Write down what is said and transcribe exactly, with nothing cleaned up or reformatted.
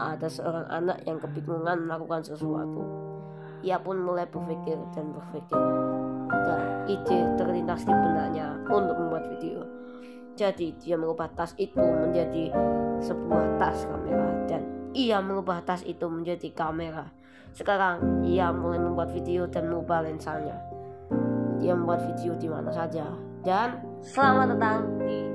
ada seorang anak yang kebingungan melakukan sesuatu. Ia pun mulai berpikir dan berpikir, dan ide terlintas di benaknya untuk membuat video. Jadi dia mengubah tas itu menjadi sebuah tas kamera, dan ia mengubah tas itu menjadi kamera. Sekarang ia mulai membuat video dan mengubah lensanya. Dia membuat video di mana saja. Dan selamat datang di